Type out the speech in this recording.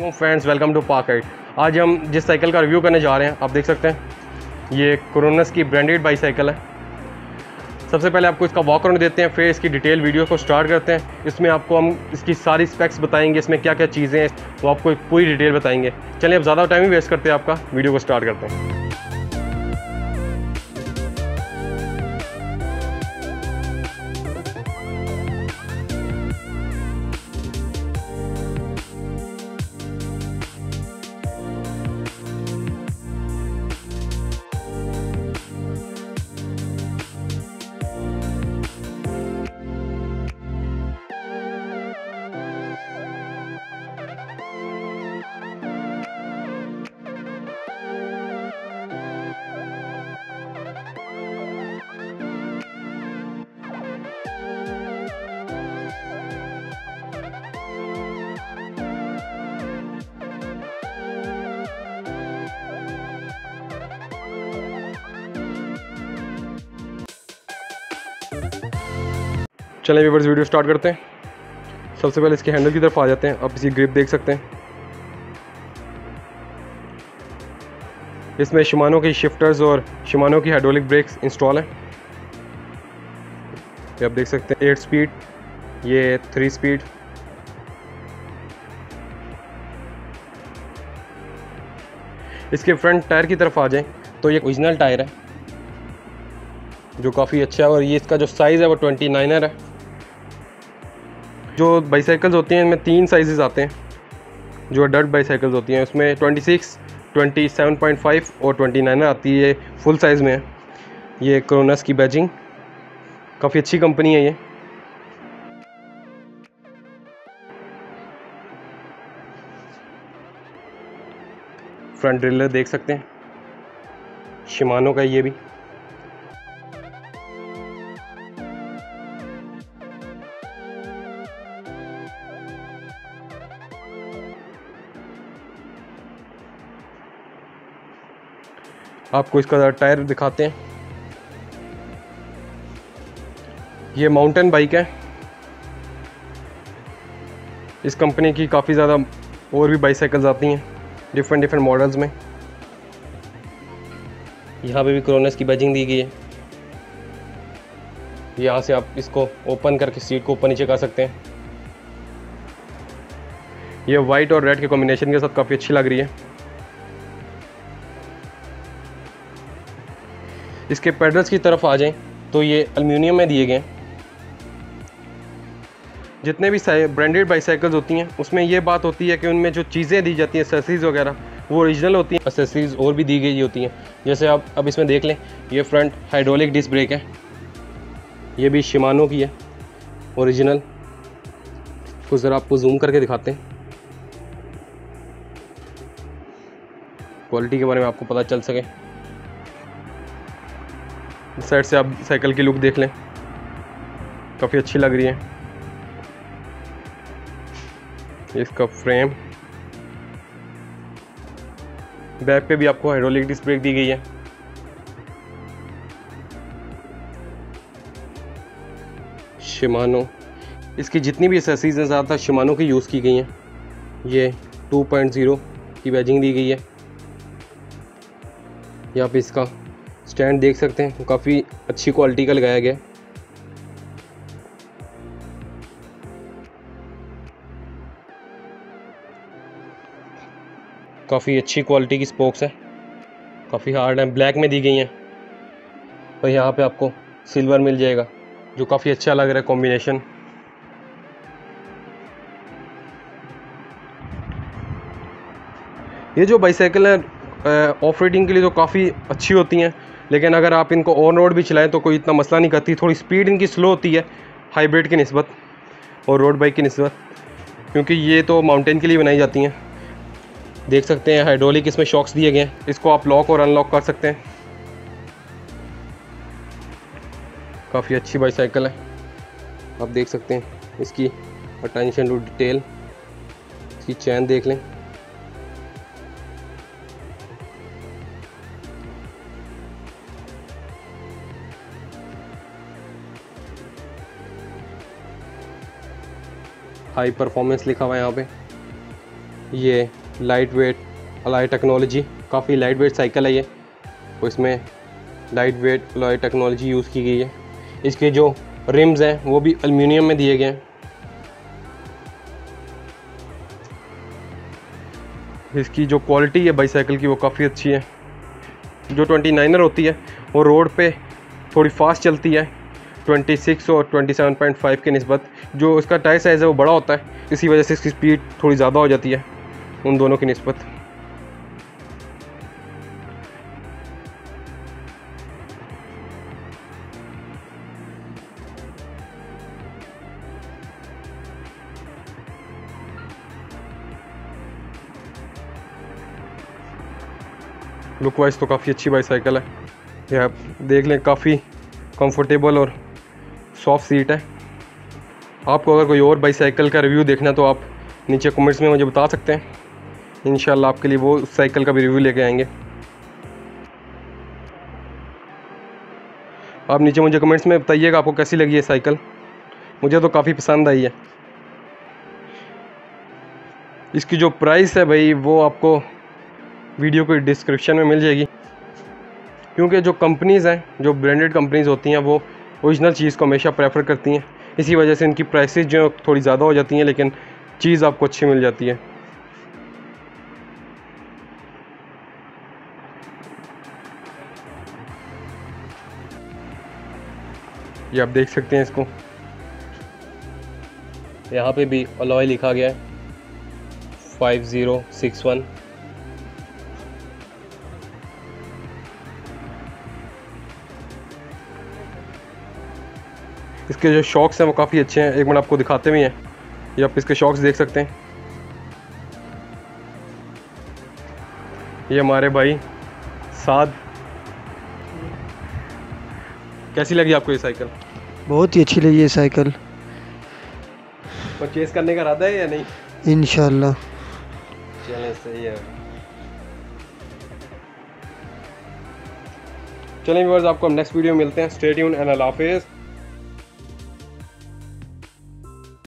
वालेकुम friends, welcome to park ride. आज हम जिस साइकिल का रिव्यू करने जा रहे हैं, आप देख सकते हैं ये क्रोनस की ब्रांडेड बाईसाइकिल है। सबसे पहले आपको इसका वॉक अराउंड देते हैं, फिर इसकी डिटेल वीडियो को स्टार्ट करते हैं। इसमें आपको हम इसकी सारी स्पेक्स बताएंगे, इसमें क्या क्या चीज़ें हैं वो आपको पूरी डिटेल बताएंगे। चलिए अब ज़्यादा टाइम ही वेस्ट करते हैं आपका, वीडियो को स्टार्ट करते हैं। चलिए व्यूअर्स वीडियो स्टार्ट करते हैं। सबसे पहले इसके हैंडल की तरफ आ जाते हैं। आप इसकी ग्रिप देख सकते हैं, इसमें शिमानो की शिफ्टर्स और शिमानो की हाइड्रोलिक ब्रेक्स इंस्टॉल हैं। ये आप देख सकते हैं 8 स्पीड, ये 3 स्पीड। इसके फ्रंट टायर की तरफ आ जाएं तो ये ओरिजिनल टायर है जो काफ़ी अच्छा है, और ये इसका जो साइज़ है वो 29er है। जो बाईसाइकिल्स होती हैं इनमें 3 साइज़ आते हैं। जो अडल्ट बाईसाइकिल्स होती हैं उसमें 26, 27.5 और 29er आती है, फुल साइज़ में है। ये क्रोनस की बैजिंग, काफ़ी अच्छी कंपनी है ये। फ्रंट ड्रिलर देख सकते हैं, शिमानो का ये भी। आपको इसका टायर दिखाते हैं। ये माउंटेन बाइक है। इस कंपनी की काफ़ी ज़्यादा और भी बाईसाइकिल्स आती हैं डिफरेंट मॉडल्स में। यहाँ पे भी क्रोनस की बैजिंग दी गई है। यहाँ से आप इसको ओपन करके सीट को ऊपर नीचे कर सकते हैं। ये वाइट और रेड के कॉम्बिनेशन के साथ काफ़ी अच्छी लग रही है। इसके पेडल्स की तरफ आ जाएं तो ये एल्युमिनियम में दिए गए हैं। जितने भी ब्रांडेड बाईसाइकिल्स होती हैं उसमें ये बात होती है कि उनमें जो चीज़ें दी जाती हैं, एक्सेसरीज़ वगैरह, वो ओरिजिनल होती हैं। एक्सेसरीज़ और भी दी गई होती हैं, जैसे आप अब इसमें देख लें, ये फ्रंट हाइड्रोलिक डिस्क ब्रेक है, ये भी शिमानो की है ओरिजिनल। कुछ ज़रा आपको जूम करके दिखाते हैं, क्वालिटी के बारे में आपको पता चल सके। इस साइड से आप साइकिल की लुक देख लें, काफ़ी अच्छी लग रही है। इसका फ्रेम, बैक पे भी आपको हाइड्रोलिक डिस्क ब्रेक दी गई है। शिमानो, इसकी जितनी भी एक्सेसरीज हैं ज़्यादातर शिमानो की यूज़ की गई हैं। ये 2.0 की बैजिंग दी गई है। यहाँ पे इसका स्टैंड देख सकते हैं, काफ़ी अच्छी क्वालिटी का लगाया गया है। काफ़ी अच्छी क्वालिटी की स्पोक्स है, काफ़ी हार्ड है, ब्लैक में दी गई हैं। और यहाँ पे आपको सिल्वर मिल जाएगा जो काफ़ी अच्छा लग रहा है कॉम्बिनेशन। ये जो बाईसाइकिल है ऑफ रोडिंग के लिए तो काफ़ी अच्छी होती हैं, लेकिन अगर आप इनको ऑन रोड भी चलाएं तो कोई इतना मसला नहीं करती। थोड़ी स्पीड इनकी स्लो होती है हाइब्रिड की निस्बत और रोड बाइक की निस्बत, क्योंकि ये तो माउंटेन के लिए बनाई जाती हैं। देख सकते हैं हाइड्रोलिक इसमें शॉक्स दिए गए हैं, इसको आप लॉक और अनलॉक कर सकते हैं। काफ़ी अच्छी बाईसाइकिल है, आप देख सकते हैं। इसकी अटेंशन टू डिटेल, इसकी चैन देख लें, हाई परफॉर्मेंस लिखा हुआ है यहाँ पे। ये लाइट वेट अलॉय टेक्नोलॉजी, काफ़ी लाइट वेट साइकिल है ये, और इसमें light weight alloy technology use की गई है। इसके जो रिम्स हैं वो भी एल्युमिनियम में दिए गए हैं। इसकी जो क्वालिटी है बाईसाइकिल की वो काफ़ी अच्छी है। जो 29er होती है वो रोड पे थोड़ी फास्ट चलती है 26 और 27.5 के निस्बत। जो इसका टायर साइज़ है वो बड़ा होता है, इसी वजह से इसकी स्पीड थोड़ी ज़्यादा हो जाती है उन दोनों की निस्बत। लुक वाइज तो काफ़ी अच्छी बाईसाइकिल है। ये आप देख लें, काफ़ी कंफर्टेबल और सॉफ्ट सीट है। आपको अगर कोई और बाईसाइकिल का रिव्यू देखना है तो आप नीचे कमेंट्स में मुझे बता सकते हैं, इंशाल्लाह आपके लिए वो उस साइकिल का भी रिव्यू लेके आएंगे। आप नीचे मुझे कमेंट्स में बताइएगा आपको कैसी लगी है साइकिल। मुझे तो काफ़ी पसंद आई है। इसकी जो प्राइस है भाई वो आपको वीडियो के डिस्क्रिप्शन में मिल जाएगी, क्योंकि जो कंपनीज़ हैं, जो ब्रांडेड कंपनीज़ होती हैं, वो ओरिजिनल चीज़ को हमेशा प्रेफर करती हैं। इसी वजह से इनकी प्राइसेस जो थोड़ी ज़्यादा हो जाती हैं, लेकिन चीज़ आपको अच्छी मिल जाती है। ये आप देख सकते हैं, इसको यहाँ पे भी अलॉय लिखा गया है 5061। इसके जो शॉक्स हैं वो काफ़ी अच्छे हैं, एक मिनट आपको दिखाते भी हैं। ये आप इसके शॉक्स देख सकते हैं। ये हमारे भाई साद, कैसी लगी आपको ये साइकिल? बहुत ही अच्छी लगी ये साइकिल। परचेज करने का इरादा है या नहीं? इंशाल्लाह। चलें, सही है। चलें व्यूअर्स, आपको हम नेक्स्ट वीडियो में मिलते हैं। स्टे ट्यून्ड एंड अल्लाह हाफिज़।